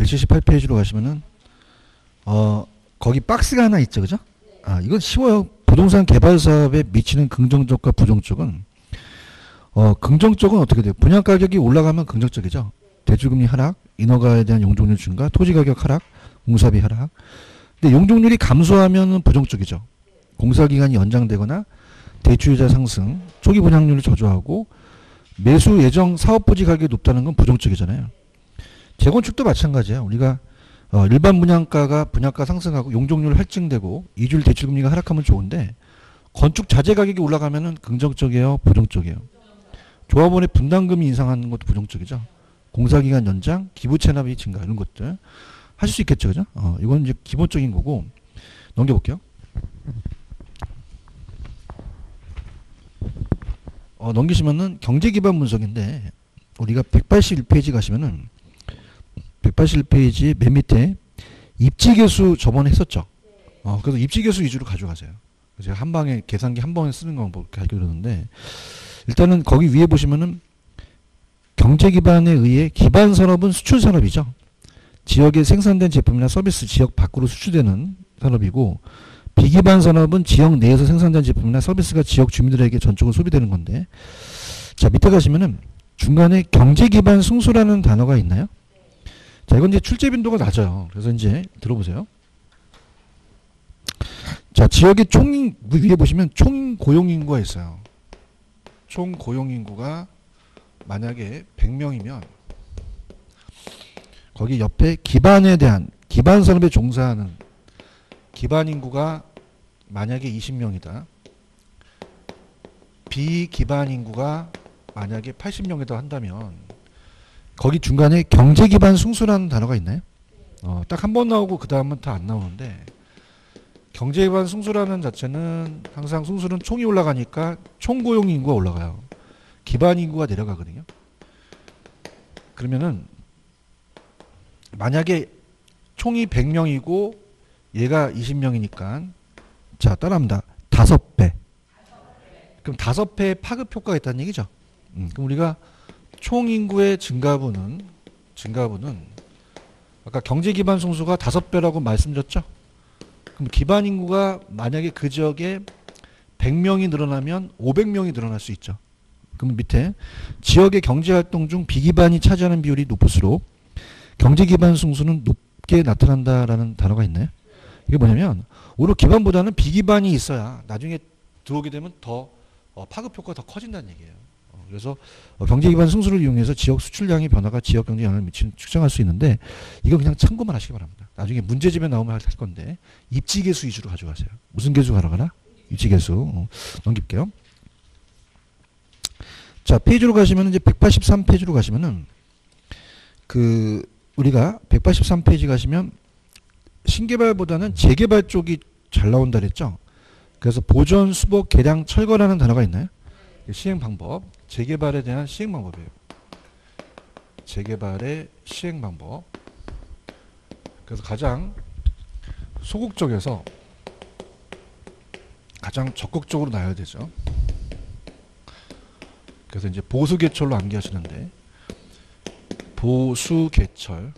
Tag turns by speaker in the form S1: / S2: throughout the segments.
S1: 178페이지로 가시면은 거기 박스가 하나 있죠, 그죠? 이건 쉬워요. 부동산 개발 사업에 미치는 긍정적과 부정적은 긍정적은 어떻게 돼요? 분양 가격이 올라가면 긍정적이죠. 대출금리 하락, 인허가에 대한 용적률 증가, 토지 가격 하락, 공사비 하락. 근데 용적률이 감소하면 부정적이죠. 공사기간이 연장되거나 대출이자 상승, 초기 분양률을 저조하고 매수 예정 사업 부지 가격이 높다는 건 부정적이잖아요. 재건축도 마찬가지예요. 우리가 일반 분양가가 분양가 상승하고 용적률 할증되고 이주일 대출금리가 하락하면 좋은데 건축 자재 가격이 올라가면은 긍정적이에요, 부정적이에요. 조합원의 분담금이 인상하는 것도 부정적이죠. 공사기간 연장, 기부 체납이 증가 이런 것들 하실 수 있겠죠, 그죠? 이건 이제 기본적인 거고 넘겨볼게요. 넘기시면은 경제기반 분석인데 우리가 181페이지 가시면은 181페이지 맨 밑에 입지계수 저번에 했었죠. 그래서 입지계수 위주로 가져가세요. 제가 한 방에 계산기 한 번에 쓰는 거 그렇게 하려고 그러는데 일단은 거기 위에 보시면은 경제기반에 의해 기반 산업은 수출 산업이죠. 지역에 생산된 제품이나 서비스 지역 밖으로 수출되는 산업이고 비기반 산업은 지역 내에서 생산된 제품이나 서비스가 지역 주민들에게 전적으로 소비되는 건데 자 밑에 가시면은 중간에 경제기반 승수라는 단어가 있나요? 자 이건 이제 출제 빈도가 낮아요. 그래서 이제 들어보세요. 자 지역의 총 위에 보시면 총 고용인구가 있어요. 총 고용인구가 만약에 100명이면 거기 옆에 기반에 대한 기반 산업에 종사하는 기반 인구가 만약에 20명이다. 비기반 인구가 만약에 80명이다 한다면 거기 중간에 경제기반 승수라는 단어가 있나요? 딱 한 번 나오고 그 다음은 다 안 나오는데 경제기반 승수라는 자체는 항상 승수는 총이 올라가니까 총고용 인구가 올라가요. 기반 인구가 내려가거든요. 그러면은 만약에 총이 100명이고 얘가 20명이니까 자 따라합니다. 5배. 그럼 5배의 파급 효과가 있다는 얘기죠. 그럼 우리가 총 인구의 증가분은 아까 경제 기반 승수가 5배라고 말씀드렸죠. 그럼 기반 인구가 만약에 그 지역에 100명이 늘어나면 500명이 늘어날 수 있죠. 그럼 밑에 지역의 경제활동 중 비기반이 차지하는 비율이 높을수록 경제기반 승수는 높게 나타난다라는 단어가 있나요? 이게 뭐냐면 오히려 기반보다는 비기반이 있어야 나중에 들어오게 되면 더 파급 효과가 더 커진다는 얘기예요. 그래서 경제기반 승수를 이용해서 지역 수출량의 변화가 지역 경제 영향을 미치는 측정할 수 있는데 이건 그냥 참고만 하시기 바랍니다. 나중에 문제집에 나오면 할 건데 입지계수 위주로 가져가세요. 무슨 계수 가져가나? 입지계수. 넘길게요. 자 페이지로 가시면 이제 183페이지로 가시면은 우리가 183페이지 가시면 신개발보다는 재개발 쪽이 잘 나온다 그랬죠. 그래서 보존, 수복, 개량, 철거라는 단어가 있나요? 시행 방법, 재개발에 대한 시행 방법이에요. 재개발의 시행 방법. 그래서 가장 소극적에서 가장 적극적으로 나야 되죠. 그래서 이제 보수개철로 암기하시는데 보수개철.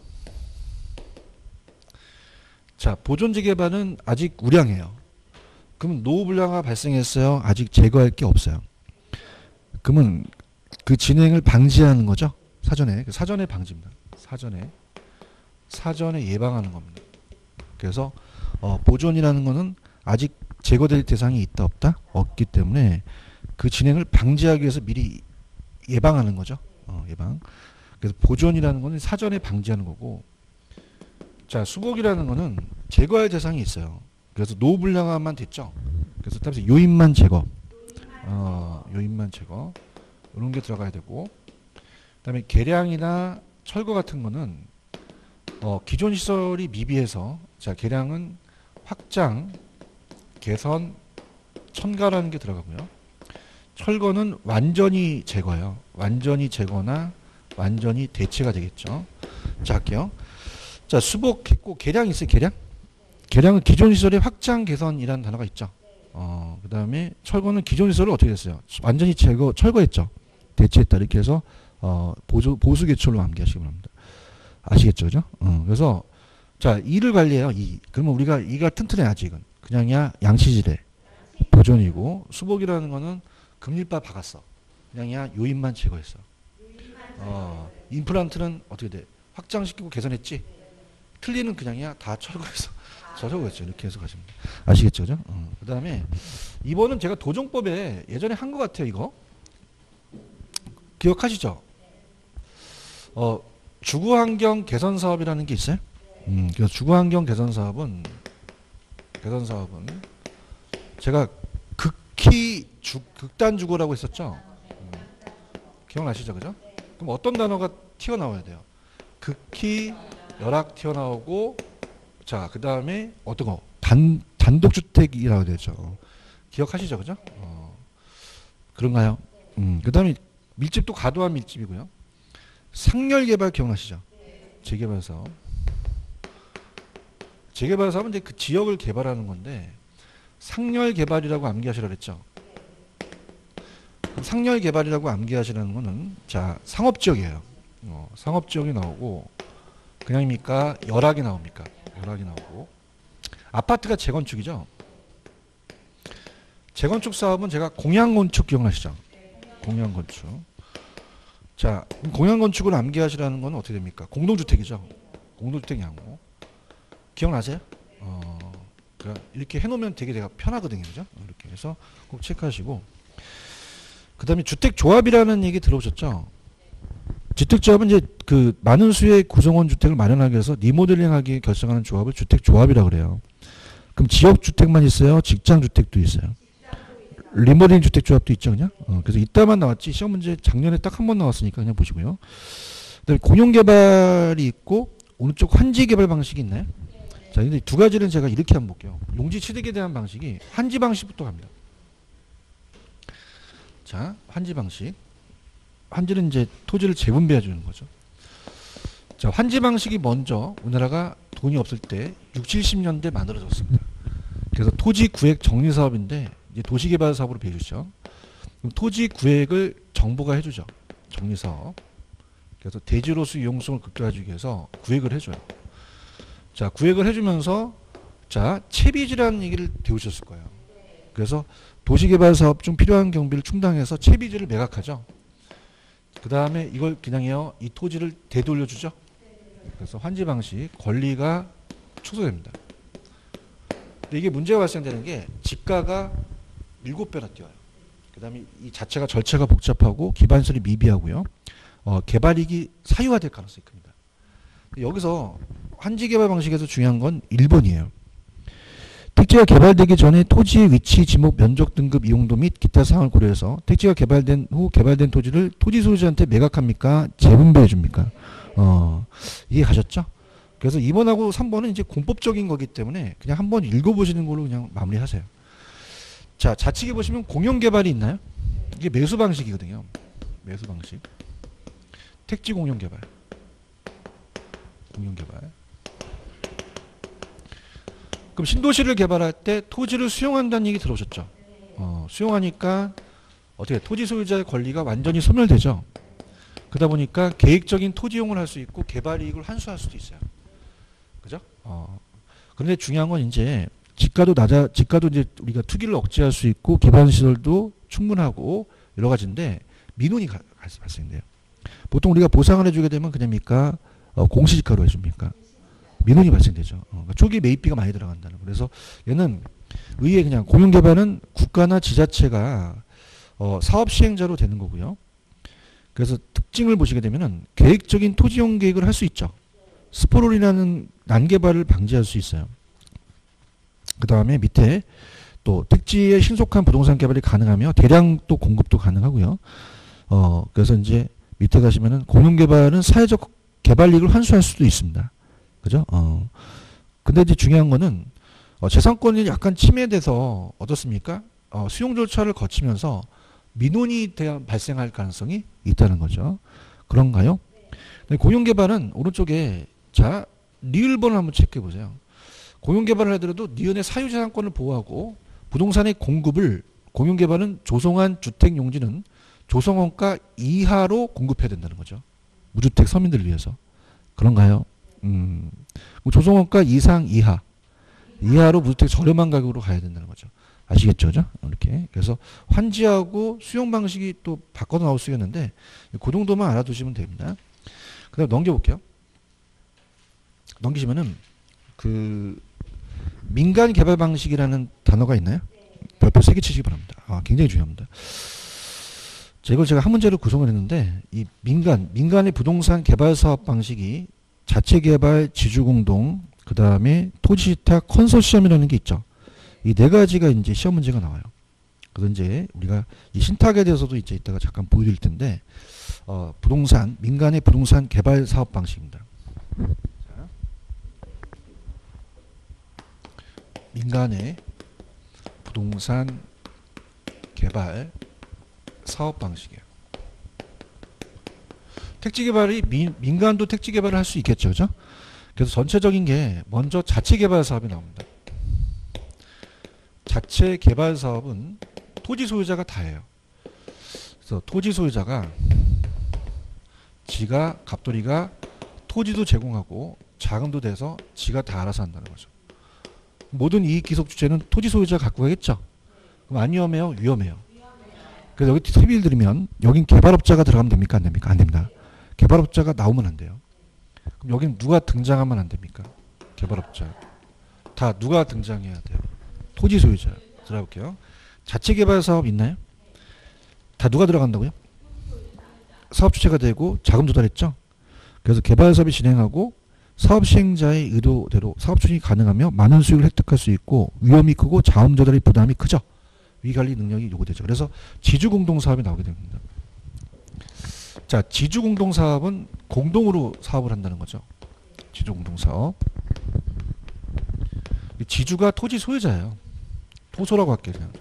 S1: 자, 보존재개발은 아직 우량해요. 그러면 노후불량화가 발생했어요. 아직 제거할 게 없어요. 그러면 그 진행을 방지하는 거죠. 사전에 방지입니다. 사전에 예방하는 겁니다. 그래서 보존이라는 거는 아직 제거될 대상이 있다 없다? 없기 때문에 그 진행을 방지하기 위해서 미리 예방하는 거죠. 예방. 그래서 보존이라는 거는 사전에 방지하는 거고 자 수복이라는 거는 제거할 대상이 있어요. 그래서 노후불량화만 됐죠. 그래서 따라서 요인만 제거 요인만 제거 이런 게 들어가야 되고 그 다음에 개량이나 철거 같은 거는 기존 시설이 미비해서 자 개량은 확장, 개선, 첨가라는 게 들어가고요. 철거는 완전히 제거예요. 완전히 제거나 완전히 대체가 되겠죠. 자 할게요. 자 수복했고 개량 있어요. 개량은 기존 시설의 확장, 개선이라는 단어가 있죠. 그 다음에 철거는 기존 시설을 어떻게 했어요? 완전히 철거했죠. 대체했다. 이렇게 해서 보수 개철로 암기하시기 바랍니다. 아시겠죠, 그죠? 그래서 자, 이를 관리해요. 이. 그러면 우리가 이가 튼튼해 아직은. 그냥이야 양치질해. 보존이고 수복이라는 거는 금릴바 박았어. 그냥이야 요인만 제거했어. 임플란트는 어떻게 돼? 확장시키고 개선했지. 틀니는 그냥이야 다 철거해서 저러고했죠. 이렇게 해서 가시면 돼. 아시겠죠, 그죠? 그다음에 이번은 제가 도정법에 예전에 한 것 같아요. 이거 기억하시죠? 주거환경 개선 사업이라는 게 있어요. 그래서 주거환경 개선 사업은 제가 극단 주거라고 했었죠. 기억나시죠, 그죠? 그럼 어떤 단어가 튀어나와야 돼요? 극히 열악 튀어나오고, 자, 그 다음에 어떤 거? 단독주택이라고 되죠. 기억하시죠, 그죠? 그런가요? 그 다음에 밀집도 과도한 밀집이고요. 상렬개발 기억나시죠? 재개발 사업. 재개발 사업은 이제 그 지역을 개발하는 건데, 상렬개발이라고 암기하시라 그랬죠. 상렬개발이라고 암기하시라는 거는, 자, 상업지역이에요. 상업지역이 나오고, 그냥입니까? 열악이 나옵니까? 열악이 나오고. 아파트가 재건축이죠. 재건축 사업은 제가 공양건축 기억나시죠? 공양건축. 자, 공양건축을 암기하시라는 건 어떻게 됩니까? 공동주택이죠. 공동주택 양호. 기억나세요? 그러니까 이렇게 해놓으면 되게 편하거든요. 그죠? 이렇게 해서 꼭 체크하시고. 그 다음에 주택조합이라는 얘기 들어오셨죠? 주택조합은 이제 그 많은 수의 구성원 주택을 마련하기 위해서 리모델링하기 결정하는 조합을 주택조합이라고 그래요. 그럼 지역주택만 있어요? 직장주택도 있어요? 리모델링 주택조합도 있죠, 그냥? 그래서 이따만 나왔지. 시험 문제 작년에 딱 한 번 나왔으니까 그냥 보시고요. 그다음에 공용개발이 있고 오른쪽 환지개발 방식이 있나요? 자, 근데 두 가지는 제가 이렇게 한번 볼게요. 용지취득에 대한 방식이 환지 방식부터 갑니다. 자, 환지 방식. 환지는 이제 토지를 재분배해 주는 거죠. 자, 환지 방식이 먼저 우리나라가 돈이 없을 때 60, 70년대 만들어졌습니다. 그래서 토지 구획 정리 사업인데 이제 도시개발 사업으로 배우죠. 그럼 토지 구획을 정부가 해주죠. 정리 사업. 그래서 대지로서 이용성을 극대화하기 위해서 구획을 해줘요. 자, 구획을 해주면서 자, 채비지라는 얘기를 배우셨을 거예요. 그래서 도시개발 사업 중 필요한 경비를 충당해서 채비지를 매각하죠. 그 다음에 이걸 그냥요, 이 토지를 되돌려주죠. 그래서 환지 방식 권리가 축소됩니다. 근데 이게 문제가 발생되는 게 집가가 7배나 뛰어요. 그 다음에 이 자체가 절차가 복잡하고 기반시설이 미비하고요. 개발이익이 사유화될 가능성이 큽니다. 여기서 환지 개발 방식에서 중요한 건 1번이에요. 택지가 개발되기 전에 토지의 위치, 지목, 면적 등급, 이용도 및 기타 사항을 고려해서 택지가 개발된 후 개발된 토지를 토지 소유자한테 매각합니까? 재분배해 줍니까? 이해 가셨죠? 그래서 2번하고 3번은 이제 공법적인 거기 때문에 그냥 한번 읽어보시는 걸로 그냥 마무리하세요. 자, 좌측에 보시면 공용개발이 있나요? 이게 매수 방식이거든요. 매수 방식. 택지 공용개발. 공용개발. 그럼 신도시를 개발할 때 토지를 수용한다는 얘기 들어오셨죠? 수용하니까 어떻게 토지 소유자의 권리가 완전히 소멸되죠. 그러다 보니까 계획적인 토지 이용을 할 수 있고 개발 이익을 환수할 수도 있어요. 그죠? 그런데 중요한 건 이제 집가도 이제 우리가 투기를 억제할 수 있고 기반 시설도 충분하고 여러 가지인데 민원이 발생돼요. 보통 우리가 보상을 해주게 되면 그냥입니까? 공시지가로 해줍니까? 민원이 발생되죠. 그러니까 초기 매입비가 많이 들어간다는 거. 그래서 얘는 의회 그냥 공용개발은 국가나 지자체가 사업 시행자로 되는 거고요. 그래서 특징을 보시게 되면은 계획적인 토지용 계획을 할 수 있죠. 스포롤이라는 난개발을 방지할 수 있어요. 그 다음에 밑에 또 택지의 신속한 부동산 개발이 가능하며 대량 또 공급도 가능하고요. 그래서 이제 밑에 가시면은 공용개발은 사회적 개발 이익을 환수할 수도 있습니다. 그죠? 근데 이제 중요한 거는 재산권이 약간 침해돼서 어떻습니까? 수용 절차를 거치면서 민원이 발생할 가능성이 있다는 거죠. 그런가요? 네. 공용개발은 오른쪽에 자 니을번을 한번 체크해 보세요. 공용개발을 하더라도 니은의 사유재산권을 보호하고 부동산의 공급을 공용개발은 조성한 주택용지는 조성원가 이하로 공급해야 된다는 거죠. 무주택 서민들을 위해서. 그런가요? 뭐 조성원가 이상 이하로 무주택 저렴한 가격으로 가야 된다는 거죠. 아시겠죠? 그죠? 이렇게. 그래서 환지하고 수용 방식이 또 바꿔서 나올 수 있는데 그 정도만 알아두시면 됩니다. 그 다음 넘겨볼게요. 넘기시면은 그 민간 개발 방식이라는 단어가 있나요? 별표 3개 치시기 바랍니다. 굉장히 중요합니다. 자, 이걸 제가 한 문제로 구성을 했는데 이 민간의 부동산 개발 사업 방식이 자체 개발, 지주 공동, 그 다음에 토지 신탁 컨소시엄이라는 게 있죠. 이 네 가지가 이제 시험 문제가 나와요. 그래서 이제 우리가 이 신탁에 대해서도 이제 이따가 잠깐 보여드릴 텐데 민간의 부동산 개발 사업 방식입니다. 자, 민간의 부동산 개발 사업 방식이에요. 택지 개발이 민간도 택지 개발을 할 수 있겠죠, 그죠? 그래서 전체적인 게 먼저 자체 개발 사업이 나옵니다. 자체 개발 사업은 토지 소유자가 다 해요. 그래서 토지 소유자가 갑돌이가 토지도 제공하고 자금도 돼서 지가 다 알아서 한다는 거죠. 모든 이익 기속 주체는 토지 소유자가 갖고 가겠죠. 그럼 안 위험해요? 위험해요. 그래서 여기 팁을 드리면 여긴 개발업자가 들어가면 됩니까? 안 됩니까? 안 됩니다. 개발업자가 나오면 안 돼요. 그럼 여긴 누가 등장하면 안 됩니까? 개발업자. 다 누가 등장해야 돼요? 토지 소유자. 들어볼게요. 자체 개발 사업 있나요? 다 누가 들어간다고요? 사업 주체가 되고 자금 조달했죠. 그래서 개발 사업이 진행하고 사업 시행자의 의도대로 사업 추진이 가능하며 많은 수익을 획득할 수 있고 위험이 크고 자금 조달의 부담이 크죠. 위관리 능력이 요구되죠. 그래서 지주 공동 사업이 나오게 됩니다. 자, 지주 공동 사업은 공동으로 사업을 한다는 거죠. 지주 공동 사업. 지주가 토지 소유자예요. 토소라고 할게요. 그냥.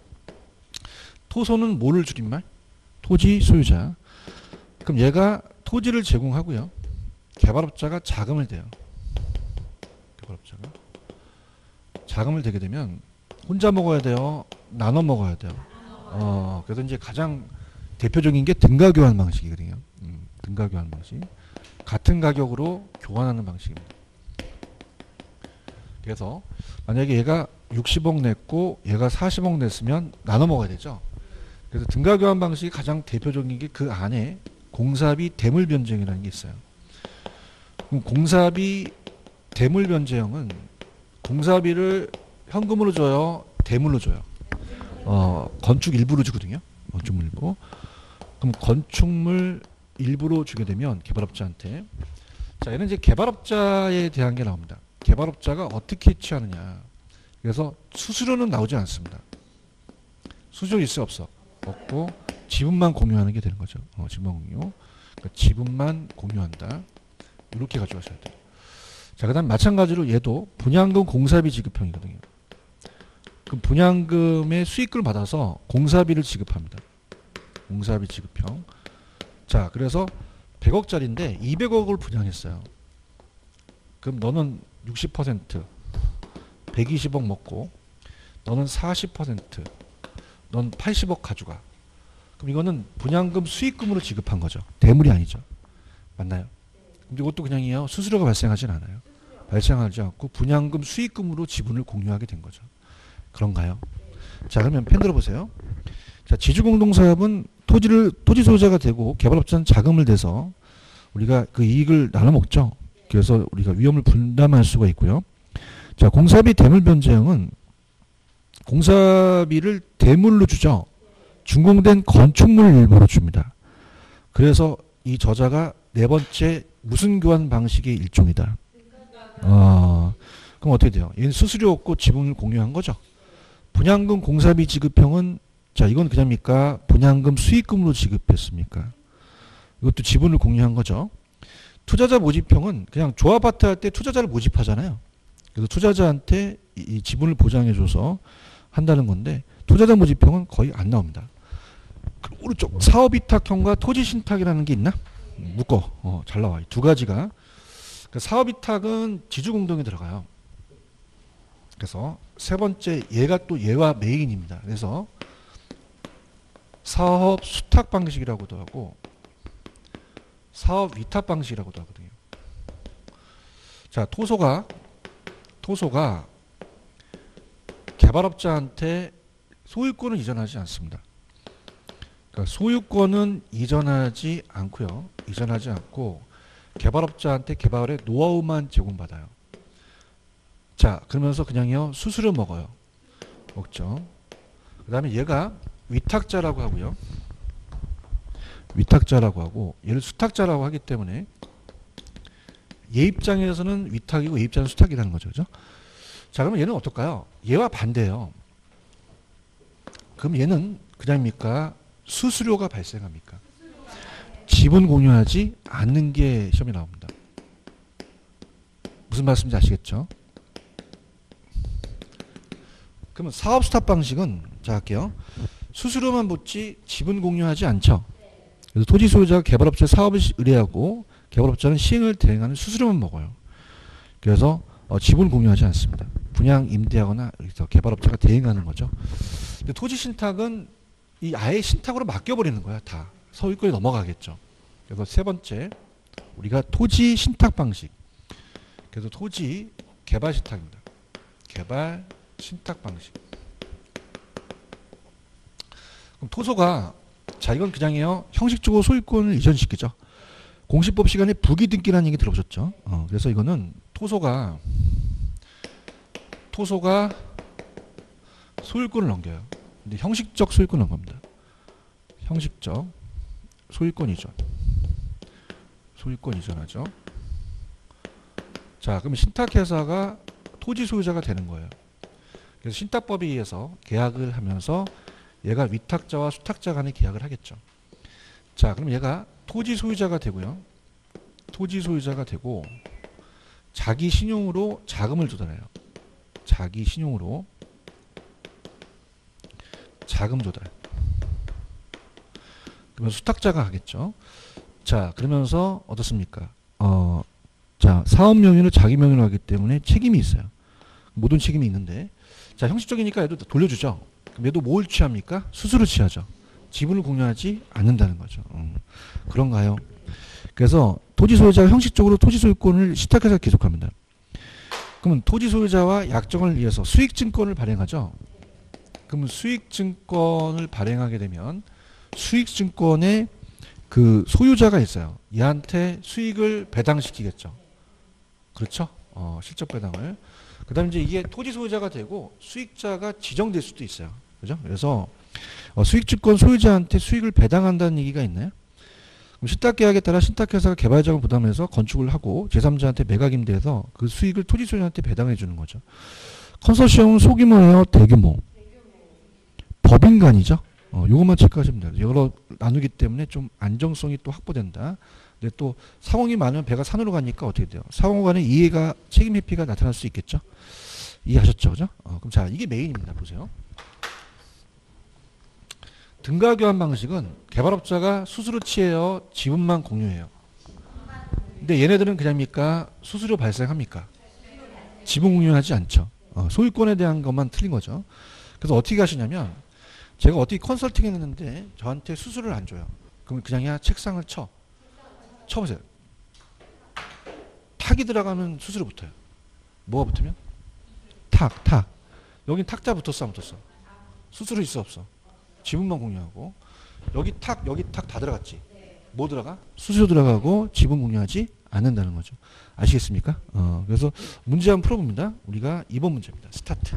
S1: 토소는 뭐를 줄임말? 토지 소유자. 그럼 얘가 토지를 제공하고요. 개발업자가 자금을 대요. 개발업자가 자금을 대게 되면 혼자 먹어야 돼요? 나눠 먹어야 돼요? 그래서 이제 가장 대표적인 게 등가 교환 방식이거든요. 등가 교환 방식. 같은 가격으로 교환하는 방식입니다. 그래서 만약에 얘가 60억 냈고 얘가 40억 냈으면 나눠 먹어야 되죠. 그래서 등가 교환 방식이 가장 대표적인 게 그 안에 공사비 대물 변제형이라는 게 있어요. 그럼 공사비 대물 변제형은 공사비를 현금으로 줘요? 대물로 줘요? 건축 일부로 주거든요. 건축물 일부. 그럼 건축물 일부로 주게 되면 개발업자한테 자, 얘는 이제 개발업자에 대한 게 나옵니다. 개발업자가 어떻게 취하느냐. 그래서 수수료는 나오지 않습니다. 수수료 있어 없어? 없고 지분만 공유하는 게 되는 거죠. 지분만 공유. 그러니까 지분만 공유한다. 이렇게 가져가셔야 돼요. 자, 그 다음 마찬가지로 얘도 분양금 공사비 지급형이거든요. 그럼 분양금의 수익금을 받아서 공사비를 지급합니다. 공사비 지급형. 자, 그래서 100억짜리인데 200억을 분양했어요. 그럼 너는 60%, 120억 먹고 너는 40%, 넌 80억 가져가. 그럼 이거는 분양금 수익금으로 지급한 거죠. 대물이 아니죠. 맞나요? 근데 이것도 그냥이요. 수수료가 발생하진 않아요. 발생하지 않고 분양금 수익금으로 지분을 공유하게 된 거죠. 그런가요? 자, 그러면 펜 들어보세요. 자, 지주공동사업은 토지 소유자가 되고 개발업자는 자금을 대서 우리가 그 이익을 나눠 먹죠. 그래서 우리가 위험을 분담할 수가 있고요. 자, 공사비 대물 변제형은 공사비를 대물로 주죠. 준공된 건축물 일부로 줍니다. 그래서 이 저자가 네 번째 무슨 교환 방식의 일종이다. 그럼 어떻게 돼요? 얘는 수수료 없고 지분을 공유한 거죠. 분양금 공사비 지급형은 자, 이건 그냥입니까? 분양금 수익금으로 지급했습니까? 이것도 지분을 공유한 거죠. 투자자 모집형은 그냥 조합아파트 할 때 투자자를 모집하잖아요. 그래서 투자자한테 이 지분을 보장해줘서 한다는 건데 투자자 모집형은 거의 안 나옵니다. 오른쪽 사업위탁형과 토지신탁이라는 게 있나? 묶어. 잘 나와. 두 가지가. 사업위탁은 지주공동에 들어가요. 그래서 세 번째 얘가 또 얘와 메인입니다. 그래서 사업 수탁 방식이라고도 하고 사업 위탁 방식이라고도 하거든요. 자, 토소가 개발업자한테 소유권을 이전하지 않습니다. 그러니까 소유권은 이전하지 않고 개발업자한테 개발의 노하우만 제공받아요. 자, 그러면서 그냥요 수수료 먹죠. 그 다음에 얘가 위탁자라고 하고요. 얘를 수탁자라고 하기 때문에 얘 입장에서는 위탁이고 얘 입장에서는 수탁이라는 거죠. 그죠? 자, 그러면 얘는 어떨까요? 얘와 반대예요. 그럼 얘는 그냥입니까? 수수료가 발생합니까? 지분 공유하지 않는 게 시험에 나옵니다. 무슨 말씀인지 아시겠죠? 그러면 사업 스탑 방식은 자 할게요. 수수료만 붙지 지분 공유하지 않죠. 그래서 토지 소유자가 개발업자에 사업을 의뢰하고 개발업자는 시행을 대행하는 수수료만 먹어요. 그래서 지분 공유하지 않습니다. 분양 임대하거나 개발업자가 대행하는 거죠. 근데 토지 신탁은 이 아예 신탁으로 맡겨버리는 거야. 다 소유권이 넘어가겠죠. 그래서 세 번째 우리가 토지 신탁 방식. 그래서 토지 개발 신탁입니다. 개발 신탁 방식. 그럼 토소가 자 이건 그냥이요 형식적으로 소유권을 이전시키죠. 공시법 시간에 부기등기라는 얘기 들어보셨죠? 그래서 이거는 토소가 소유권을 넘겨요. 근데 형식적 소유권을 넘깁니다 형식적 소유권 이전하죠. 자, 그러면 신탁회사가 토지 소유자가 되는 거예요. 그래서 신탁법에 의해서 계약을 하면서 얘가 위탁자와 수탁자 간의 계약을 하겠죠. 자, 그럼 얘가 토지 소유자가 되고요. 토지 소유자가 되고 자기 신용으로 자금을 조달해요. 자기 신용으로 자금 조달. 그러면 수탁자가 하겠죠. 자, 그러면서 어떻습니까? 자, 사업 명의를 자기 명의로 하기 때문에 책임이 있어요. 모든 책임이 있는데, 자, 형식적이니까 얘도 돌려주죠. 그럼 얘도 뭘 취합니까? 수수료 취하죠. 지분을 공유하지 않는다는 거죠. 그런가요? 그래서 토지 소유자가 형식적으로 토지 소유권을 신탁해서 계속합니다. 그러면 토지 소유자와 약정을 위해서 수익증권을 발행하죠. 그러면 수익증권을 발행하게 되면 수익증권에 그 소유자가 있어요. 얘한테 수익을 배당시키겠죠. 그렇죠? 실적 배당을. 그 다음에 이제 이게 토지 소유자가 되고 수익자가 지정될 수도 있어요. 그죠? 그래서 수익증권 소유자한테 수익을 배당한다는 얘기가 있나요? 그럼 신탁계약에 따라 신탁회사가 개발자금 부담해서 건축을 하고 제3자한테 매각임대해서 그 수익을 토지 소유자한테 배당해 주는 거죠. 컨소시엄은 소규모예요? 대규모? 법인간이죠. 요것만 체크하시면 돼요. 여러 나누기 때문에 좀 안정성이 또 확보된다. 근데 또 상호이 많으면 배가 산으로 가니까 어떻게 돼요? 상호 간의 이해가 책임 회피가 나타날 수 있겠죠. 이해하셨죠? 그죠? 그럼 자 이게 메인입니다. 보세요. 등가 교환 방식은 개발업자가 수수료 취해요? 지분만 공유해요? 근데 얘네들은 그냥입니까? 수수료 발생합니까? 지분 공유하지 않죠. 소유권에 대한 것만 틀린 거죠. 그래서 어떻게 하시냐면 제가 어떻게 컨설팅 했는데 저한테 수수료를 안 줘요. 그럼 그냥이야 책상을 쳐보세요. 탁이 들어가면 수수료 붙어요. 뭐가 붙으면? 탁. 여긴 탁자 붙었어 안 붙었어? 수수료 있어 없어? 지분만 공유하고 여기 탁 다 들어갔지? 뭐 들어가? 수수료 들어가고 지분 공유하지 않는다는 거죠. 아시겠습니까? 그래서 문제 한번 풀어봅니다. 우리가 2번 문제입니다. 스타트.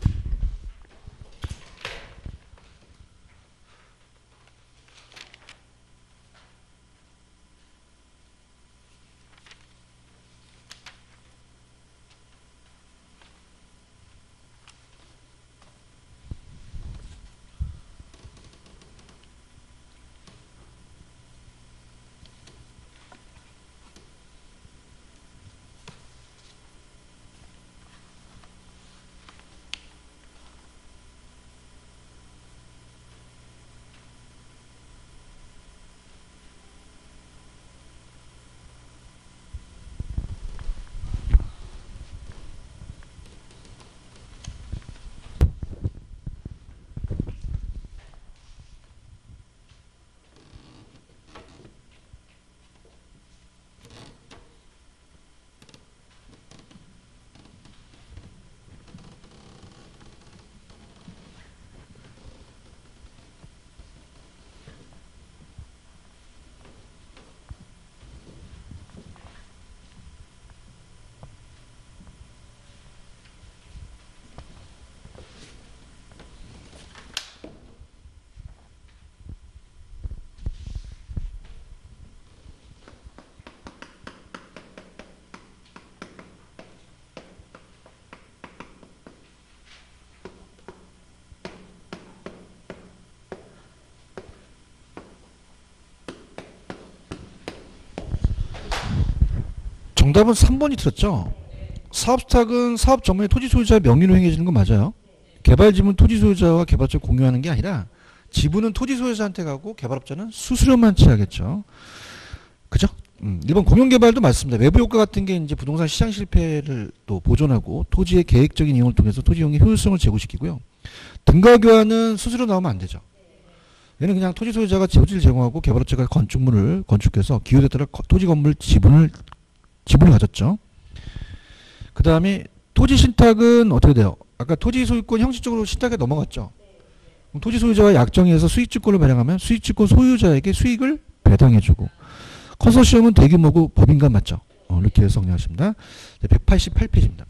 S1: 정답은 3번이 틀렸죠. 사업스탁은 사업 전문의 토지 소유자 명의로 행해지는 건 맞아요. 개발 지분 토지 소유자와 개발자 공유하는 게 아니라 지분은 토지 소유자한테 가고 개발업자는 수수료만 취하겠죠. 그죠? 1번 공용개발도 맞습니다. 외부 효과 같은 게 이제 부동산 시장 실패를 또 보존하고 토지의 계획적인 이용을 통해서 토지 이용의 효율성을 제고시키고요. 등가 교환은 수수료 나오면 안 되죠. 얘는 그냥 토지 소유자가 토지를 제공하고 개발업자가 건축물을 건축해서 기호에 따라 토지 건물 지분을 가졌죠. 그 다음에 토지 신탁은 어떻게 돼요? 아까 토지 소유권 형식적으로 신탁에 넘어갔죠. 그럼 토지 소유자가 약정에서 수익주권을 발행하면 수익주권 소유자에게 수익을 배당해주고, 컨소시엄은 대규모고 법인간 맞죠? 이렇게 해서 정리하십니다. 188페이지입니다.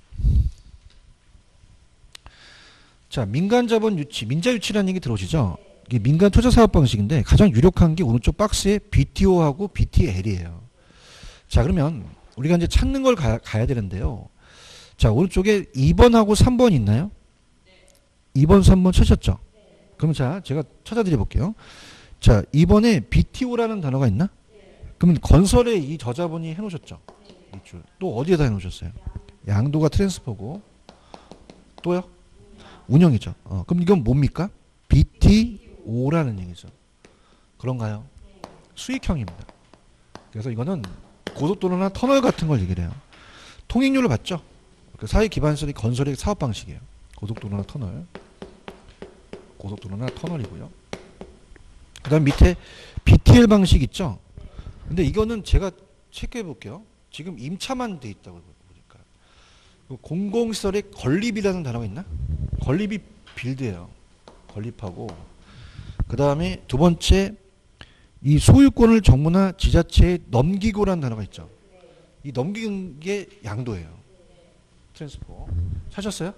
S1: 자, 민간 자본 유치, 민자 유치라는 얘기 들어오시죠? 이게 민간 투자 사업 방식인데 가장 유력한 게 오른쪽 박스에 BTO하고 BTL이에요. 자, 그러면 우리가 이제 찾는 걸 가야 되는데요. 자, 오른쪽에 2번하고 3번 있나요? 2번, 3번 찾으셨죠? 그럼 자, 제가 찾아드려 볼게요. 자, 2번에 BTO라는 단어가 있나? 그러면 건설에 이 저자분이 해놓으셨죠? 또 어디에다 해놓으셨어요? 양도가 트랜스퍼고, 또요? 운영이죠. 그럼 이건 뭡니까? BTO라는 얘기죠. 그런가요? 수익형입니다. 그래서 이거는 고속도로나 터널 같은 걸 얘기를 해요. 통행료를 받죠. 그 사회 기반시설이 건설의 사업 방식이에요. 고속도로나 터널. 고속도로나 터널이고요. 그 다음 밑에 BTL 방식 있죠. 근데 이거는 제가 체크해 볼게요. 지금 임차만 돼 있다고 보니까. 공공시설의 건립이라는 단어가 있나? 건립이 빌드예요. 건립하고. 그 다음에 두 번째, 이 소유권을 정부나 지자체에 넘기고라는 단어가 있죠. 이 넘기는 게 양도예요. 트랜스포. 찾았어요?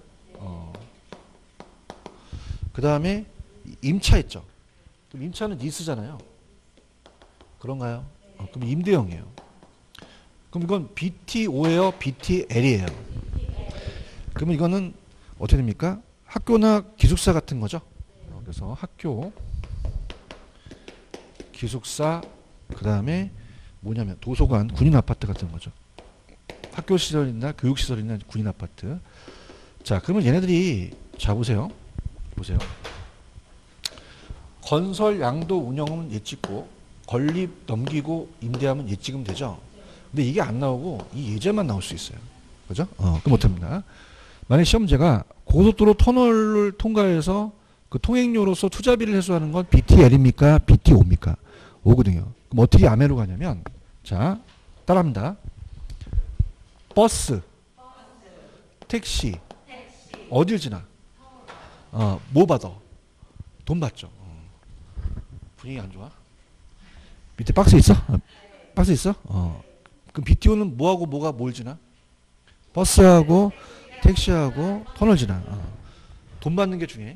S1: 그 다음에 임차 있죠. 그럼 임차는 리스잖아요. 그런가요? 그럼 임대형이에요. 그럼 이건 BTO예요? BTL이에요? 그러면 이거는 어떻게 됩니까? 학교나 기숙사 같은 거죠. 그래서 학교, 기숙사, 그 다음에 뭐냐면 도서관, 군인 아파트 같은 거죠. 학교 시설이나 교육 시설이나 군인 아파트. 자, 그러면 얘네들이 자 보세요. 건설, 양도, 운영은 예찍고 건립, 넘기고 임대하면 예찍으면 되죠. 근데 이게 안 나오고 이 예제만 나올 수 있어요. 그죠? 그럼 못합니다. 만약 시험제가 고속도로 터널을 통과해서 그 통행료로서 투자비를 회수하는 건 BTL입니까? BTO입니까? 오거든요. 그럼 어떻게 아메로 가냐면, 자, 따라합니다. 버스, 택시, 어딜 지나? 뭐 받아? 돈 받죠. 분위기 안 좋아? 밑에 박스 있어? 박스 있어? 그럼 BTO는 뭐하고 뭐가 뭘 지나? 버스하고 택시하고 터널 지나. 돈 받는 게 중요해.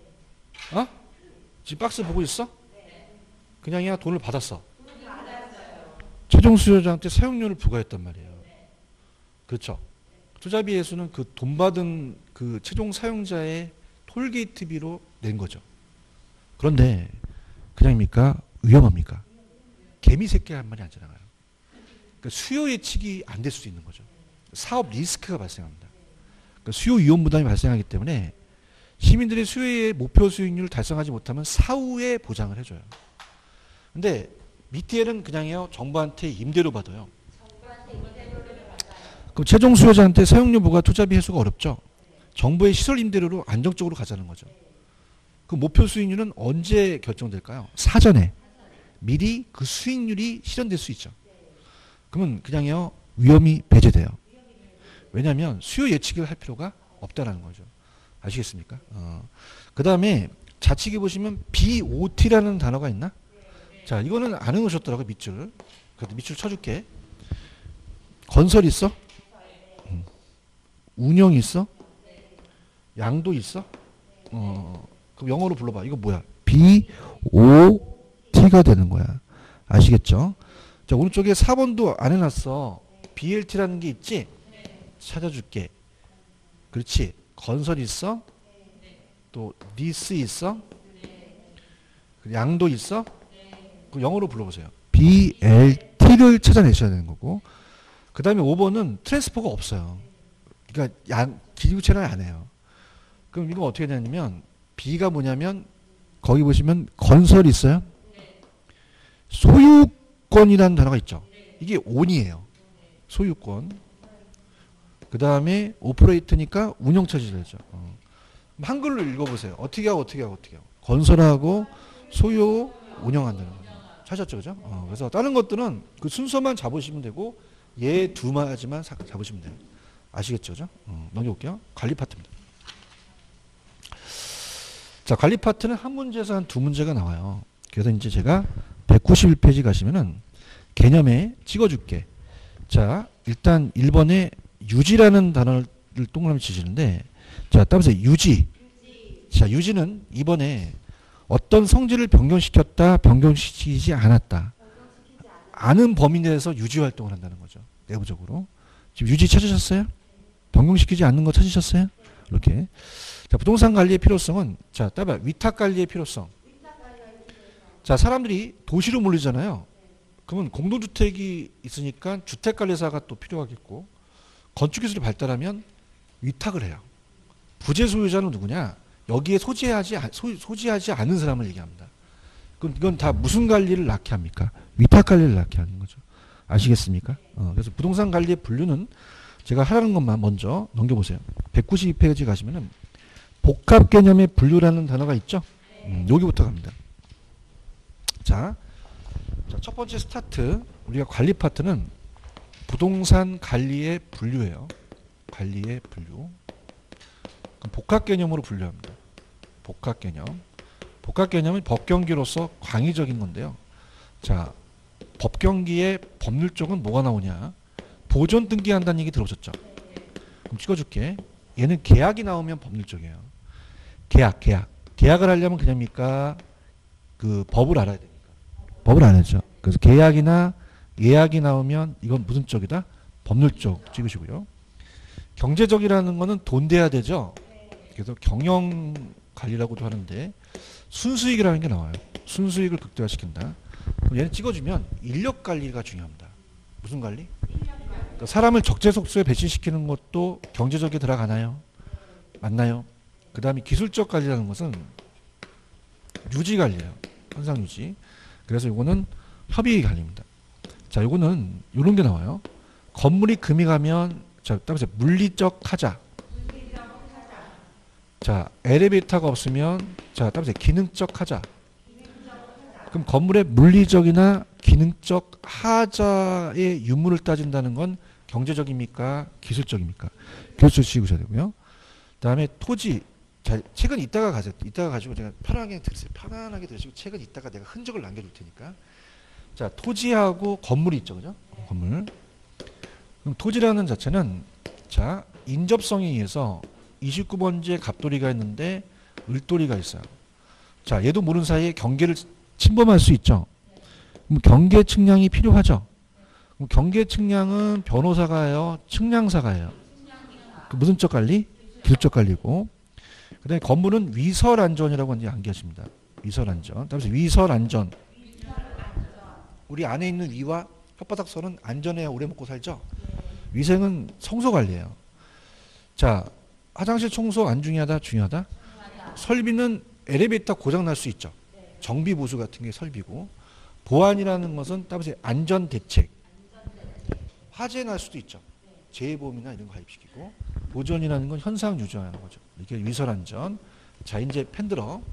S1: 지금 박스 보고 있어? 그냥이야 돈을 받았어. 최종 수요자한테 사용료를 부과했단 말이에요. 그렇죠. 투자비 회수는 그 돈 받은 그 최종 사용자의 톨게이트비로 낸 거죠. 그런데 그냥입니까? 위험합니까? 개미 새끼 한 마리 안 지나가요. 그러니까 수요 예측이 안 될 수도 있는 거죠. 사업 리스크가 발생합니다. 그러니까 수요 위험 부담이 발생하기 때문에 시민들의 수요의 목표 수익률을 달성하지 못하면 사후에 보장을 해줘요. 근데 BTL은 그냥요 정부한테 임대료 받아요. 그럼 최종 수요자한테 사용료 부과 투자비 회수가 어렵죠. 정부의 시설 임대료로 안정적으로 가자는 거죠. 그 목표 수익률은 언제 결정될까요? 사전에 미리 그 수익률이 실현될 수 있죠. 그러면 그냥요 위험이 배제돼요. 왜냐하면 수요 예측을 할 필요가 없다라는 거죠. 아시겠습니까? 그 다음에 좌측에 보시면 BOT라는 단어가 있나? 자, 이거는 안 해놓으셨더라고요, 밑줄. 그래도 밑줄 쳐줄게. 건설 있어? 운영 있어? 양도 있어? 그럼 영어로 불러봐. 이거 뭐야? BOT가 되는 거야. 아시겠죠? 자, 오른쪽에 4번도 안 해놨어. BLT라는 게 있지? 찾아줄게. 그렇지. 건설 있어? 또 리스 있어? 양도 있어? 그 영어로 불러보세요. BLT를 찾아내셔야 되는 거고. 그 그 다음에 5번은 트랜스퍼가 없어요. 그러니까 기구체를 안 해요. 그럼 이거 어떻게 되냐면 B가 뭐냐면 거기 보시면 건설이 있어요. 소유권이라는 단어가 있죠. 이게 on이에요. 소유권. 그 다음에 오퍼레이트니까 운영처지되죠. 한글로 읽어보세요. 어떻게 하고 어떻게 하고 어떻게 하고. 건설하고 소유 운영한다는 거죠. 찾았죠, 그죠? 그래서 다른 것들은 그 순서만 잡으시면 되고 얘 두 마디만 잡으시면 돼요. 아시겠죠, 그죠? 넘겨볼게요. 관리 파트입니다. 자, 관리 파트는 한 문제에서 한 두 문제가 나와요. 그래서 이제 제가 191페이지 가시면은 개념에 찍어줄게. 자, 일단 1번에 유지라는 단어를 동그라미 치시는데, 자, 따라서 유지. 자, 유지는 이번에 어떤 성질을 변경시켰다, 변경시키지 않았다. 아는 범위 내에서 유지 활동을 한다는 거죠. 내부적으로. 지금 유지 찾으셨어요? 변경시키지 않는 거 찾으셨어요? 이렇게. 자, 부동산 관리의 필요성은, 자, 따라 위탁 관리의 필요성. 자, 사람들이 도시로 몰리잖아요. 그러면 공동주택이 있으니까 주택관리사가 또 필요하겠고, 건축기술이 발달하면 위탁을 해요. 부재 소유자는 누구냐? 여기에 소지하지 않은 사람을 얘기합니다. 그럼 이건 다 무슨 관리를 낳게 합니까? 위탁 관리를 낳게 하는 거죠. 아시겠습니까? 그래서 부동산 관리의 분류는 제가 하라는 것만 먼저 넘겨보세요. 192페이지 가시면은 복합 개념의 분류라는 단어가 있죠? 여기부터 갑니다. 자, 첫 번째 스타트. 우리가 관리 파트는 부동산 관리의 분류예요. 관리의 분류. 그럼 복합 개념으로 분류합니다. 복합 개념. 복합 개념은 법경기로서 광의적인 건데요. 자, 법경기의 법률 쪽은 뭐가 나오냐? 보존 등기한다는 얘기 들어보셨죠? 그럼 찍어줄게. 얘는 계약이 나오면 법률 쪽이에요. 계약을 하려면 그냥입니까? 그 법을 알아야 됩니까? 법을 알아야죠. 그래서 계약이나 예약이 나오면 이건 무슨 쪽이다? 법률 쪽 찍으시고요. 경제적이라는 거는 돈 돼야 되죠. 그래서 경영 관리라고도 하는데 순수익이라는 게 나와요. 순수익을 극대화시킨다. 그럼 얘는 찍어주면 인력 관리가 중요합니다. 무슨 관리? 그러니까 사람을 적재적소에 배치시키는 것도 경제적에 들어가나요? 맞나요? 그 다음에 기술적 관리라는 것은 유지 관리예요. 현상 유지. 그래서 이거는 협의 관리입니다. 자, 이거는 이런 게 나와요. 건물이 금이 가면, 자, 따라서 물리적 하자. 자, 엘리베이터가 없으면, 자, 따라서 기능적 하자. 그럼 건물의 물리적이나 기능적 하자의 유무를 따진다는 건 경제적입니까? 기술적입니까? 기술적 지구셔야 되고요. 그 다음에 토지. 자, 책은 이따가 가지고 제가 편하게 들으세요. 편안하게 들으시고 책은 이따가 내가 흔적을 남겨둘 테니까. 자, 토지하고 건물이 있죠, 그죠? 건물. 그럼 토지라는 자체는, 자, 인접성에 의해서 29번지에 갑돌이가 있는데 을돌이가 있어요. 자, 얘도 모르는 사이에 경계를 침범할 수 있죠. 그럼 경계 측량이 필요하죠. 그럼 경계 측량은 변호사가 해요, 측량사가 해요. 그 무슨 쪽 관리? 기술적 관리고. 그 다음에 건물은 위설안전이라고 이제 암기하십니다. 위설안전. 따라서 위설안전. 우리 안에 있는 위와 혓바닥선은 안전해야 오래 먹고 살죠. 위생은 청소 관리예요. 자, 화장실 청소 안 중요하다? 중요하다? 설비는 엘리베이터 고장 날 수 있죠. 정비 보수 같은 게 설비고. 보안이라는 것은 따라서 안전 대책. 화재 날 수도 있죠. 재해보험이나 이런 거 가입시키고. 보존이라는 건 현상 유지하는 거죠. 이게 위설안전. 자, 이제 펜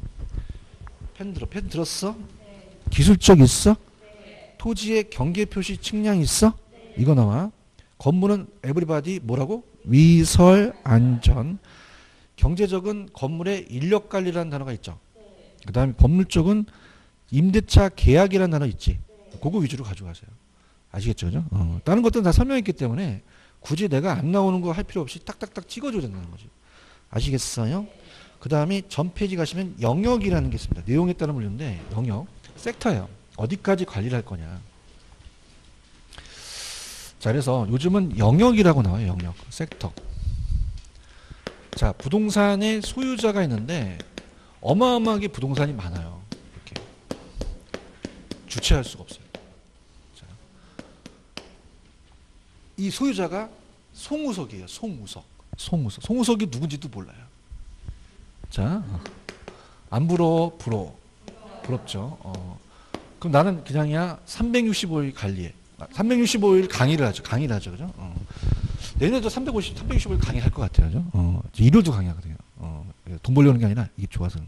S1: 들었어? 기술적 있어? 토지의 경계 표시 측량 있어? 이거 나와. 건물은 에브리바디 뭐라고? 위설 안전. 경제적은 건물의 인력 관리라는 단어가 있죠. 그 다음에 법률 쪽은 임대차 계약이라는 단어 있지. 그거 위주로 가져가세요. 아시겠죠? 그죠? 다른 것들은 다 설명했기 때문에 굳이 내가 안 나오는 거 할 필요 없이 딱딱딱 찍어줘야 된다는 거지. 아시겠어요? 그 다음에 전 페이지 가시면 영역이라는 게 있습니다. 내용에 따라 물리는데 영역, 섹터예요. 어디까지 관리를 할 거냐. 자, 그래서 요즘은 영역이라고 나와요. 영역, 섹터. 자, 부동산의 소유자가 있는데 어마어마하게 부동산이 많아요. 이렇게 주체할 수가 없어요. 자. 이 소유자가 송우석이에요. 송우석. 송우석. 송우석이 누군지도 몰라요. 자, 안 부러워? 부러워. 부럽죠. 그럼 나는 그냥이야 365일 관리해. 365일 강의를 하죠. 그죠? 내년에도 365일 강의할 것 같아요. 그죠? 일요일도 강의하거든요. 돈 벌려는 게 아니라 이게 좋아서.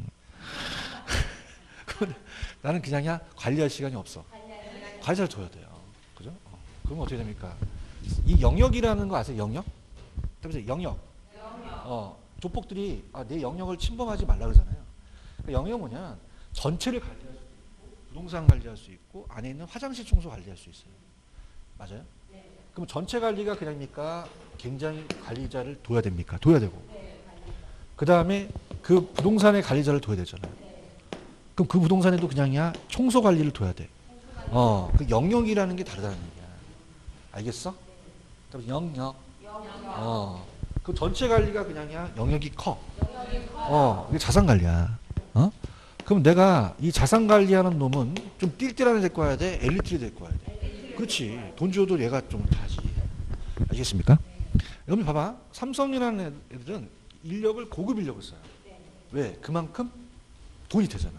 S1: 나는 그냥이야 관리할 시간이 없어. 관리를 둬야 돼요. 그죠? 그럼 어떻게 됩니까? 이 영역이라는 거 아세요? 영역? 영역. 조폭들이 내 영역을 침범하지 말라 그러잖아요. 그러니까 영역은 뭐냐? 전체를 관리할 수 있고, 부동산 관리할 수 있고, 안에 있는 화장실 청소 관리할 수 있어요. 맞아요? 네. 그럼 전체 관리가 그냥입니까? 굉장히 관리자를 둬야 됩니까? 둬야 되고. 네, 그 다음에 그 부동산의 관리자를 둬야 되잖아요. 네. 그럼 그 부동산에도 그냥이야 청소 관리를 둬야 돼. 그 영역이라는 게 다르다는 얘기야. 알겠어? 네. 영역. 그 전체 관리가 그냥이야 영역이 커. 이게 자산 관리야. 그럼 내가 이 자산 관리하는 놈은 좀 띨띨하게 데리고 와야 돼? 엘리트를 데리고 와야 돼? 그렇지. 돈 줘도 얘가 좀 다지. 아시겠습니까? 여러분 봐봐. 삼성이라는 애들은 인력을 고급 인력을 써요. 왜? 그만큼 돈이 되잖아.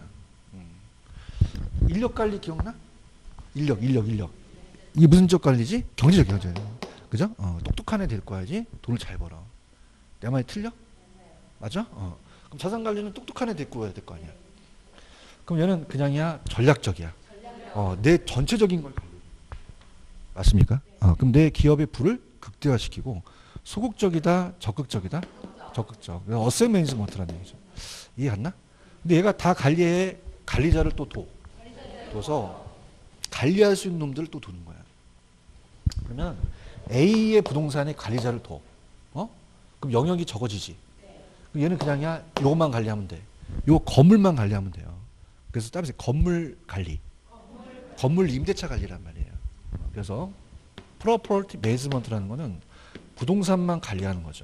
S1: 인력 관리 기억나? 인력. 이게 무슨 적 관리지? 경제. 그죠? 똑똑한 애 데리고 와야지 돈을 잘 벌어. 내 말이 틀려? 맞아? 그럼 자산 관리는 똑똑한 애 데리고 와야 될 거 아니야. 그럼 얘는 그냥이야 전략적이야. 내 전체적인 걸 맞습니까? 그럼 내 기업의 부를 극대화시키고 소극적이다, 적극적이다, 적극적. 어셋 매니지먼트라는 얘기죠. 이해 갔나? 근데 얘가 다 관리에 관리자를 또 둬서 관리할 수 있는 놈들을 또 두는 거야. 그러면 A의 부동산에 관리자를 둬. 그럼 영역이 적어지지. 그럼 얘는 그냥이야 요것만 관리하면 돼. 요 건물만 관리하면 돼요. 그래서 따라서 건물 관리. 건물 임대차 관리란 말이에요. 그래서 프로퍼티 매니지먼트라는 거는 부동산만 관리하는 거죠.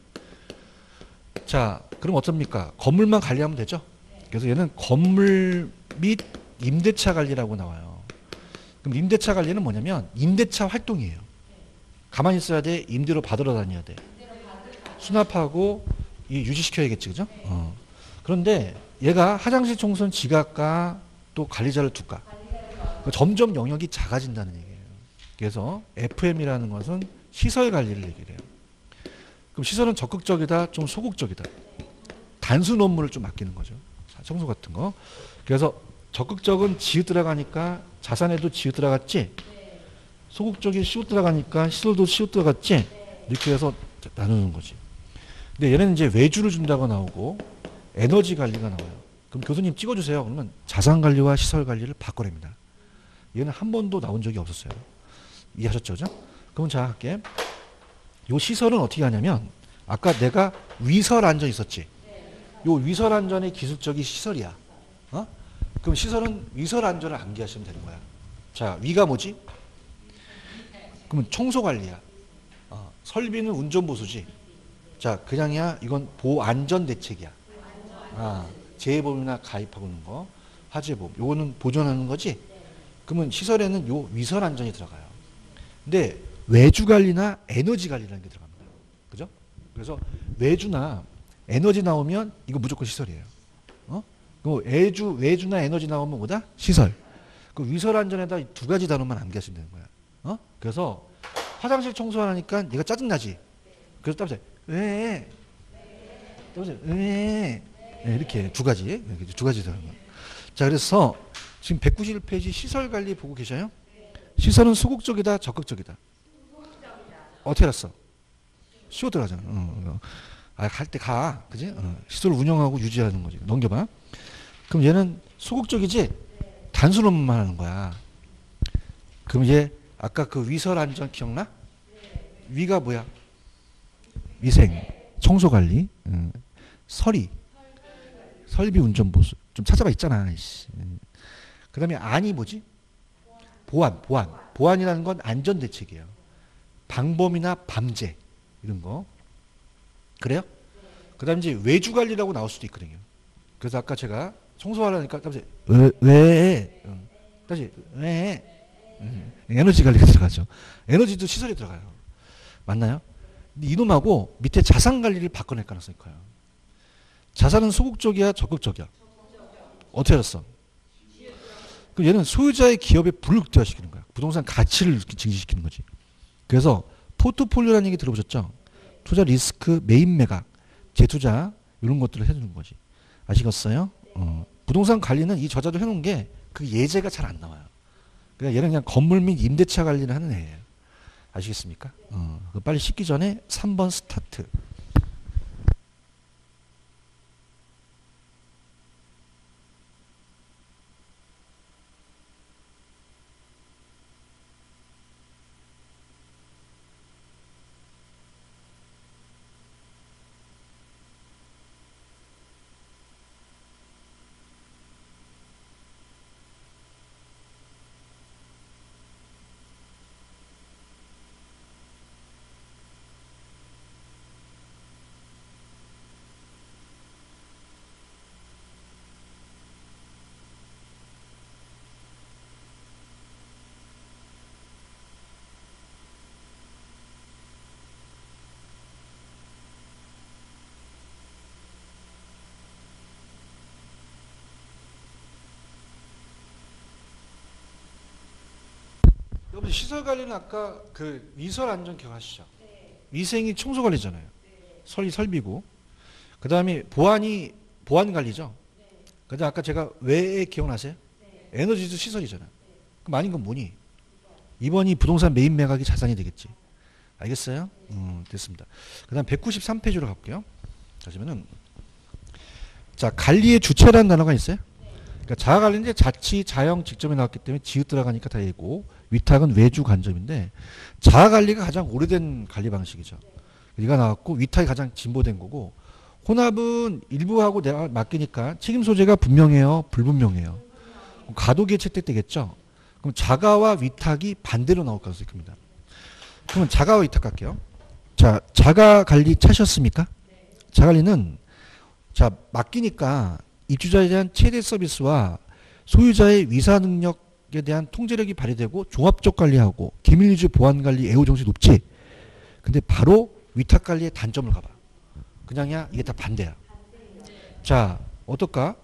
S1: 자, 그럼 어떻습니까? 건물만 관리하면 되죠? 그래서 얘는 건물 및 임대차 관리라고 나와요. 그럼 임대차 관리는 뭐냐면 임대차 활동이에요. 가만히 있어야 돼? 임대로 받으러 다녀야 돼? 수납하고 유지시켜야겠지, 그죠? 그런데 얘가 화장실 청소는 지가 또 관리자를 둘까? 점점 영역이 작아진다는 얘기예요. 그래서 FM이라는 것은 시설 관리를 얘기를 해요. 그럼 시설은 적극적이다, 좀 소극적이다. 단순 업무를 좀 맡기는 거죠. 청소 같은 거. 그래서 적극적은 지읒 들어가니까 자산에도 지읒 들어갔지? 소극적이 시읒 들어가니까 시설도 시읒 들어갔지? 이렇게 해서 나누는 거지. 근데 얘는 이제 외주를 준다고 나오고 에너지 관리가 나와요. 그럼 교수님 찍어주세요. 그러면 자산 관리와 시설 관리를 바꿔냅니다. 얘는 한 번도 나온 적이 없었어요. 이해하셨죠? 그죠? 그럼 자 할게. 요 시설은 어떻게 하냐면 아까 내가 위설 안전 있었지? 요 위설 안전의 기술적인 시설이야. 그럼 시설은 위설 안전을 암기하시면 되는 거야. 자, 위가 뭐지? 그러면 청소 관리야. 설비는 운전 보수지. 자, 그냥이야. 이건 보안전 대책이야. 재해보험이나 가입하고 있는 거, 화재보험. 요거는 보존하는 거지. 그러면 시설에는 요 위설 안전이 들어가요. 근데 외주 관리나 에너지 관리라는 게 들어갑니다. 그죠? 그래서 외주나 에너지 나오면 이거 무조건 시설이에요. 외주나 에너지 나오면 뭐다? 시설. 그 위설 안전에다 두 가지 단어만 암기하시면 되는 거야. 그래서 화장실 청소하니까 얘가 짜증나지. 그래서 따라서 왜? 왜? 이렇게 두 가지 들어간 거야. 자, 그래서 지금 191페이지 시설 관리 보고 계셔요? 시설은 소극적이다, 적극적이다. 어떻게 알았어? 쉬워 들어가잖아. 갈 때 가. 그지? 시설을 운영하고 유지하는 거지. 넘겨봐. 그럼 얘는 소극적이지? 단순 업무만 하는 거야. 그럼 얘 아까 그 위설 안전 기억나? 위가 뭐야? 위생, 청소 관리, 설비 운전 보수. 좀 찾아봐 있잖아. 그 다음에 안이 뭐지? 보안이라는 건 안전 대책이에요. 방범이나 밤제 이런 거. 그래요? 그 다음에 이제 외주 관리라고 나올 수도 있거든요. 그래서 아까 제가 청소하려니까 다시 왜? 에너지 관리가 들어가죠. 에너지도 시설이 들어가요. 맞나요? 근데 이놈하고 밑에 자산 관리를 바꿔낼 가능성이 커요. 자산은 소극적이야, 적극적이야? 어떻게 알았어? 그럼 얘는 소유자의 기업에 불극대화시키는 거야. 부동산 가치를 증식시키는 거지. 그래서 포트폴리오라는 얘기 들어보셨죠? 투자 리스크, 매입 매각, 재투자 이런 것들을 해주는 거지. 아시겠어요? 부동산 관리는 이 저자도 해놓은 게 그 예제가 잘 안 나와요. 그러니까 얘는 그냥 건물 및 임대차 관리를 하는 애예요. 아시겠습니까? 빨리 씻기 전에 3번 스타트. 여러분 시설 관리는 아까 그 위설 안전 기억하시죠? 위생이 청소 관리잖아요. 설비고. 그 다음에 보안 관리죠. 그 다음 아까 제가 왜 기억나세요? 에너지도 시설이잖아. 그럼 아닌 건 뭐니? 2번이 부동산 매입 매각이 자산이 되겠지. 알겠어요? 됐습니다. 그 다음 193페이지로 가볼게요. 자시면은 자 관리의 주체라는 단어가 있어요. 그러니까 자가관리는 자치, 자영, 직접에 나왔기 때문에 지읒 들어가니까 다 얘고 위탁은 외주 간접인데 자가관리가 가장 오래된 관리 방식이죠. 이가 나왔고 위탁이 가장 진보된 거고 혼합은 일부하고 내가 맡기니까 책임 소재가 분명해요, 불분명해요. 가도기에 채택되겠죠. 그럼 자가와 위탁이 반대로 나올 가능성이 큽니다. 그러면 자가와 위탁 갈게요. 자, 자가관리 차셨습니까? 자가관리는 자 맡기니까 입주자에 대한 최대 서비스와 소유자의 위사 능력에 대한 통제력이 발휘되고 종합적 관리하고 기밀 유지 보안 관리 애호 정신이 높지. 근데 바로 위탁 관리의 단점을 가봐. 그냥이야 이게 다 반대야. 자 어떨까?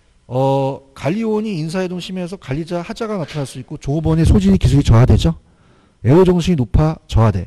S1: 관리원이 인사이동 심해서 관리자 하자가 나타날 수 있고 조업원의 소진이 기술이 저하되죠. 애호 정신이 높아 저하돼.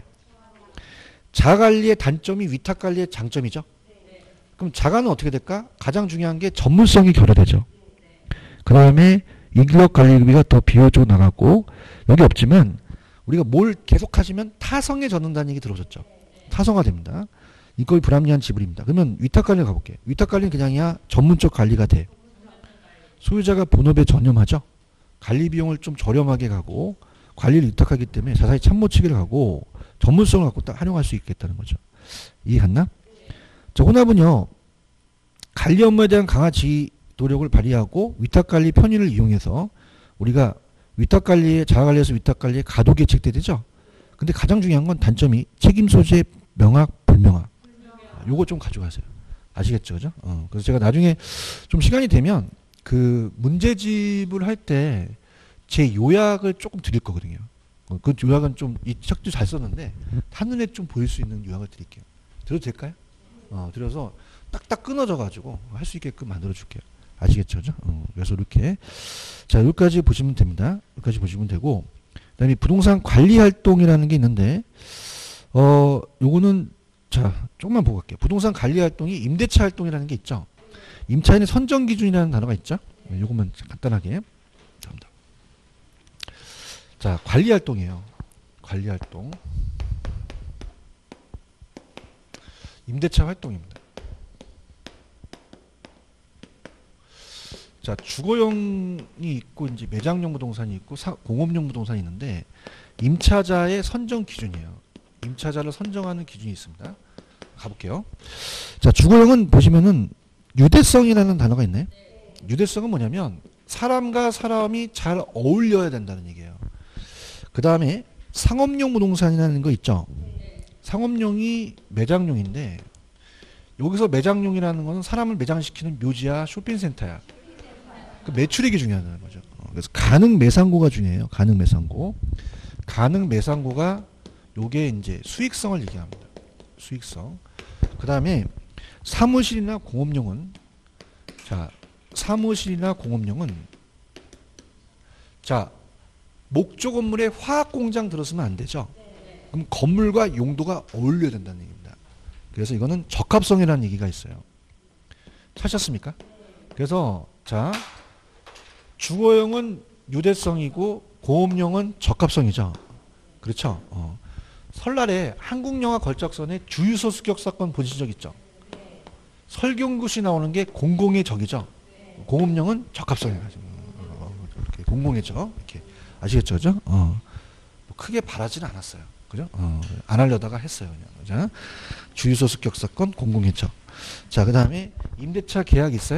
S1: 자관리의 단점이 위탁 관리의 장점이죠. 그럼 자가는 어떻게 될까? 가장 중요한 게 전문성이 결여되죠. 그 다음에 인력 관리비가 더 비효율적으로 나가고 여기 없지만 우리가 뭘 계속 하시면 타성에 젖는다는 얘기 들어보셨죠? 타성화됩니다. 인건비 불합리한 지불입니다. 그러면 위탁 관리 가볼게요. 위탁 관리는 그냥이야 전문적 관리가 돼. 소유자가 본업에 전념하죠. 관리 비용을 좀 저렴하게 가고 관리를 위탁하기 때문에 자사의 참모치기를 가고 전문성을 갖고 딱 활용할 수 있겠다는 거죠. 이해갔나? 자, 혼합은요, 관리 업무에 대한 강화 지휘 노력을 발휘하고 위탁관리 편의를 이용해서 우리가 위탁관리에, 자가관리에서 위탁관리에 가도기에 책대되죠. 근데 가장 중요한 건 단점이 책임 소재 명확, 불명확. 요거 좀 가져가세요. 아시겠죠? 그죠? 그래서 제가 나중에 좀 시간이 되면 그 문제집을 할 때 제 요약을 조금 드릴 거거든요. 그 요약은 좀 이 책도 잘 썼는데 한눈에 좀 보일 수 있는 요약을 드릴게요. 들어도 될까요? 들여서 딱딱 끊어져 가지고 할 수 있게끔 만들어 줄게요. 아시겠죠? 그래서 이렇게 자 여기까지 보시면 됩니다. 여기까지 보시면 되고 그다음에 부동산 관리 활동이라는 게 있는데 요거는 자 조금만 보고 갈게요. 부동산 관리 활동이 임대차 활동이라는 게 있죠. 임차인의 선정 기준이라는 단어가 있죠. 요것만 간단하게 합니다. 자 관리 활동이에요. 관리 활동. 임대차 활동입니다. 자, 주거용이 있고 이제 매장용 부동산이 있고 공업용 부동산이 있는데 임차자의 선정 기준이에요. 임차자를 선정하는 기준이 있습니다. 가볼게요. 자, 주거용은 보시면은 유대성이라는 단어가 있네. 유대성은 뭐냐면 사람과 사람이 잘 어울려야 된다는 얘기예요. 그 다음에 상업용 부동산이라는 거 있죠. 상업용이 매장용인데 여기서 매장용이라는 거는 사람을 매장시키는 묘지야 쇼핑센터야. 그 매출액이 중요하다는 거죠. 그래서 가능 매상고가 중요해요. 가능 매상고. 가능 매상고가 요게 이제 수익성을 얘기합니다. 수익성. 그 다음에 사무실이나 공업용은, 자, 사무실이나 공업용은, 자, 목조 건물에 화학 공장 들었으면 안 되죠. 그럼 건물과 용도가 어울려야 된다는 얘기입니다. 그래서 이거는 적합성이라는 얘기가 있어요. 찾았습니까? 그래서 자, 주거용은 유대성이고 공업용은 적합성이죠. 그렇죠? 설날에 한국영화 걸작선에 주유소 습격 사건 보신 적 있죠? 설경구시 나오는 게 공공의 적이죠. 공업용은 적합성이죠. 이렇게 공공의 적. 이렇게 아시겠죠? 그죠? 뭐 크게 바라지는 않았어요. 그죠? 안 하려다가 했어요. 그냥. 자, 주유소 습격 사건 공공의 적. 자, 그 다음에 임대차 계약 있어요?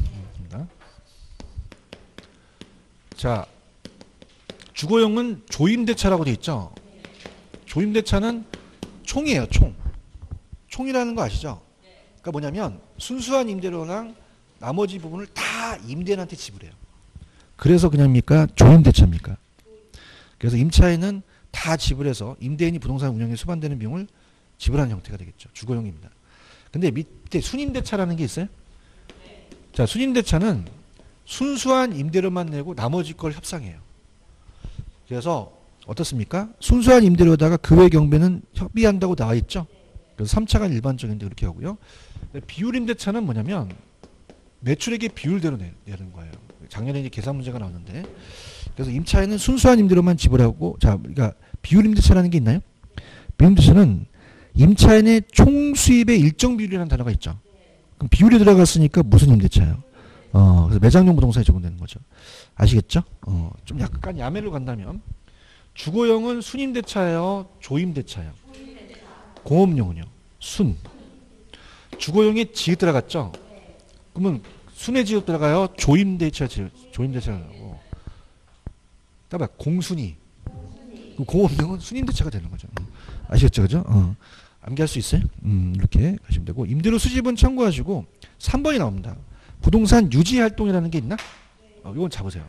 S1: 자, 주거용은 조임대차라고 돼 있죠. 조임대차는 총이에요. 총. 총이라는 거 아시죠? 그러니까 뭐냐면 순수한 임대료랑 나머지 부분을 다 임대인한테 지불해요. 그래서 그냥입니까? 조임대차입니까? 그래서 임차인은 다 지불해서 임대인이 부동산 운영에 수반되는 비용을 지불하는 형태가 되겠죠. 주거용입니다. 근데 밑에 순임대차라는 게 있어요. 자, 순임대차는 순수한 임대료만 내고 나머지 걸 협상해요. 그래서 어떻습니까? 순수한 임대료에다가 그 외 경비는 협의한다고 나와 있죠. 그래서 3차가 일반적인데 그렇게 하고요. 비율 임대차는 뭐냐면 매출액의 비율대로 내는 거예요. 작년에 이제 계산 문제가 나왔는데, 그래서 임차인은 순수한 임대료만 지불하고, 자, 그러니까 비율 임대차라는 게 있나요? 비율 임대차는 임차인의 총 수입의 일정 비율이라는 단어가 있죠. 그럼 비율이 들어갔으니까 무슨 임대차예요? 그래서 매장용 부동산에 적용되는 거죠. 아시겠죠? 좀 약간 야매를 간다면 주거용은 순임대차예요, 조임대차예요? 공업용은요? 순. 주거용에 지읒 들어갔죠? 그러면 순에 지읒 들어가요, 조임대차 조임대차라고. 따라 공순이. 공업용은 순임대차가 되는 거죠. 아시겠죠? 그죠? 암기할 수 있어요? 이렇게 가시면 되고, 임대료 수집은 참고하시고 3번이 나옵니다. 부동산 유지활동이라는 게 있나? 이건 잡으세요.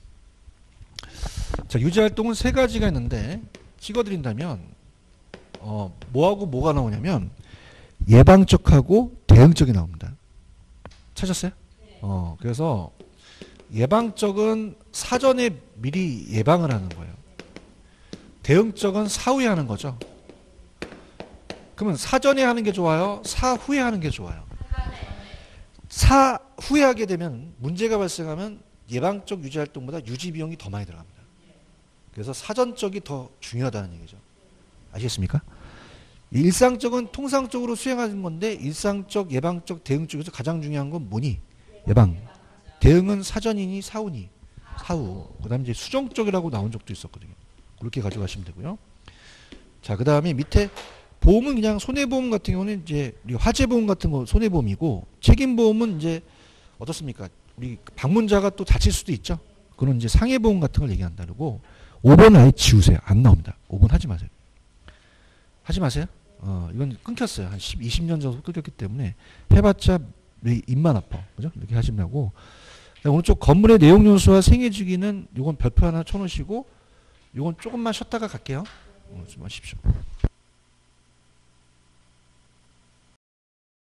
S1: 자, 유지활동은 세 가지가 있는데 찍어드린다면 뭐하고 뭐가 나오냐면 예방적하고 대응적이 나옵니다. 찾았어요? 그래서 예방적은 사전에 미리 예방을 하는 거예요. 대응적은 사후에 하는 거죠. 그러면 사전에 하는 게 좋아요? 사후에 하는 게 좋아요? 사후에 하게 되면 문제가 발생하면 예방적 유지활동보다 유지비용이 더 많이 들어갑니다. 그래서 사전적이 더 중요하다는 얘기죠. 아시겠습니까? 일상적은 통상적으로 수행하는 건데 일상적, 예방적, 대응적에서 가장 중요한 건 뭐니? 예방. 대응은 사전이니 사후니? 사후. 그 다음에 이제 수정적이라고 나온 적도 있었거든요. 그렇게 가져가시면 되고요. 자, 그 다음에 밑에 보험은 그냥 손해보험 같은 경우는 이제 화재보험 같은 거 손해보험이고, 책임보험은 이제 어떻습니까? 우리 방문자가 또 다칠 수도 있죠. 그런 이제 상해보험 같은 걸 얘기한다고. 5번은 아예 지우세요. 안 나옵니다. 5번 하지 마세요. 하지 마세요. 이건 끊겼어요. 한 20년 전부터 끊겼기 때문에 해봤자 입만 아파. 그죠? 이렇게 하시려고. 오른쪽 건물의 내용 요소와 생애 주기는 이건 별표 하나 쳐놓으시고, 이건 조금만 쉬었다가 갈게요. 좀 하십시오.